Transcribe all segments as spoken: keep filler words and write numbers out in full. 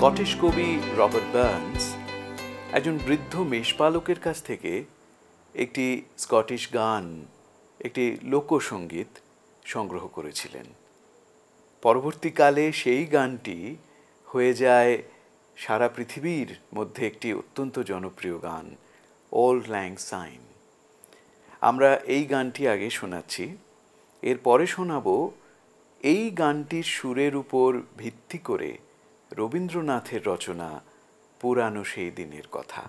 Scottish কবি Robert Burns একজন বৃদ্ধ মেষপালকের কাছ থেকে একটি স্কটিশ গান, একটি লোকসঙ্গীত সংগ্রহ করেছিলেন। পরবর্তীকালে সেই গানটি হয়ে যায় সারা পৃথিবীর মধ্যে একটি অত্যন্ত জনপ্রিয় গান, ওল্ড ল্যাং সাইন। আমরা এই গানটি আগে শোনাচ্ছি, এরপরে শোনাবো এই গানটির সুরের উপর ভিত্তি করে রবীন্দ্রনাথের রচনা পুরানো সেই দিনের কথা।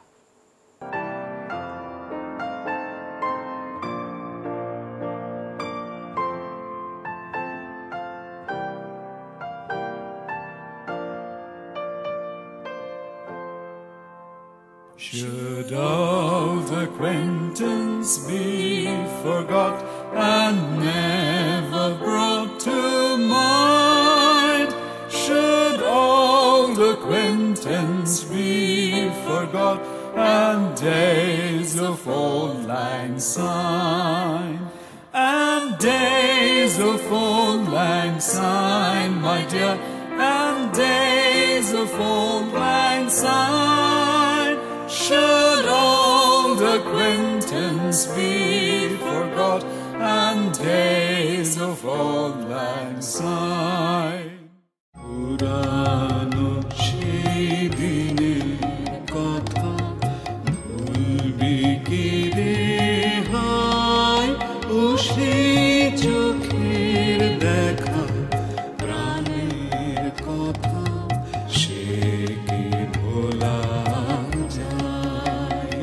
Should old acquaintance be forgot and never brought to mind? Should old acquaintance be forgot and days of old lang syne? And days of old lang syne, my dear, and days of old lang syne. Should old acquaintance be forgot and days of old lang syne? Purano সেই দিনের কথা ভুলবি কি রে হায়, ও সেই চোখের দেখা প্রাণের কথা সে কি ভোলা যায়?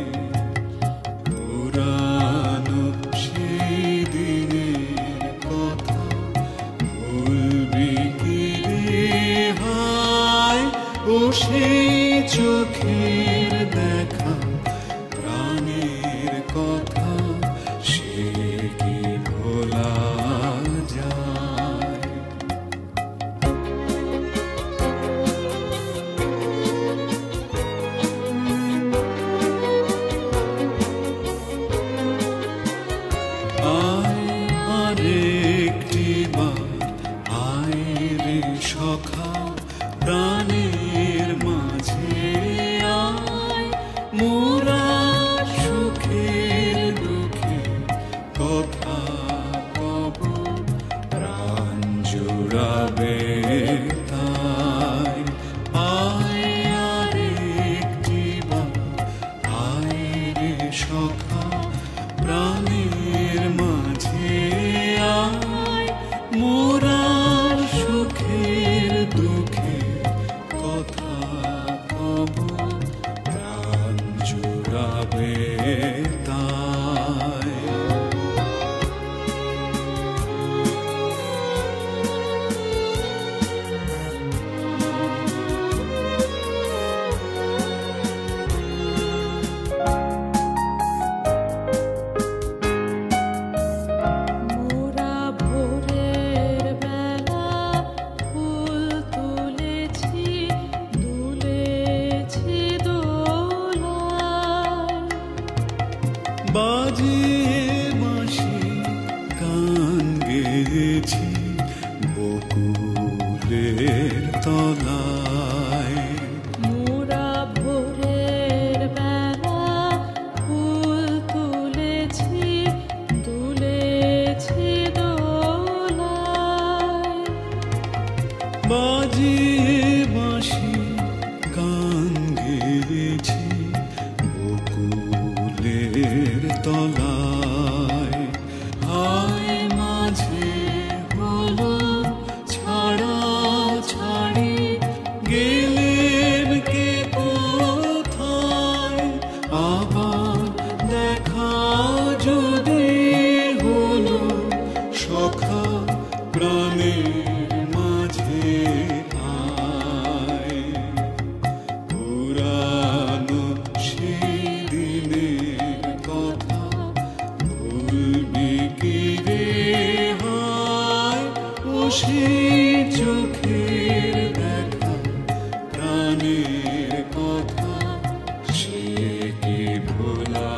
পুরানো সেই দিনের কথা ভুলবি কি রে হায়, ও সেই চোখের দেখা প্রাণের কথা সে কি ভোলা যায়? আয় আরেকটি বার আয় রে সখা প্রাণের মাঝে আয়, মোরা সুখের দুঃখে কথা কব প্রাণ জুড়াবে তাই। আয় আরেকটি বার আয় রে সখা প্রাণের মাঝে আয়, মোরা সুখের দুঃখে কথা কব প্রাণ জুড়াবে তাই। মোরা ভোরের বেলা ফুল তুলেছি, দুলেছি দোলায়। বাজিয়ে বাঁশি গান গেয়েছি বকুলের তলায়। মোরা ভোরের বেলা ফুল তুলেছি, দুলেছি দোলায়। বাজিয়ে বাঁশি গান গেয়েছি বকুলের তলায়। হায় মাঝে হলো ছাড়া ছাড়ি, গেলেন কে কোথায়? আবার দেখা যদি হলো সখা প্রাণের মাঝে আয়। পুরানো সেই দিনের কথা ভুলবি কি রে হায়, ও সেই চোখের দেখা প্রাণের কথা সে কি ভোলা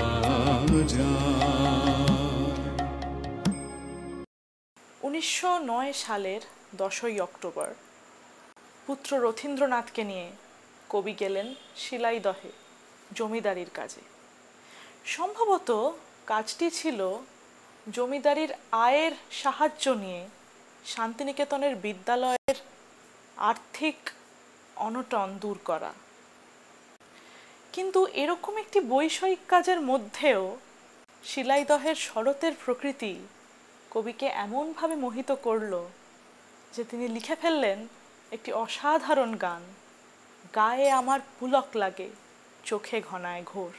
যায়? উনিশশো নয় সালের দশই অক্টোবর পুত্র রথীন্দ্রনাথকে নিয়ে কবি গেলেন শিলাইদহে জমিদারির কাজে। সম্ভবত কাজটি ছিল জমিদারির আয়ের সাহায্য নিয়ে শান্তিনিকেতনের বিদ্যালয়ের আর্থিক অনটন দূর করা। কিন্তু এরকম একটি বৈষয়িক কাজের মধ্যেও শিলাইদহের শরতের প্রকৃতি কবিকে এমনভাবে মোহিত করল যে তিনি লিখে ফেললেন একটি অসাধারণ গান, গায়ে আমার পুলক লাগে চোখে ঘনায় ঘোর।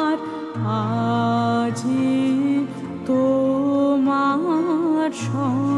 তোমার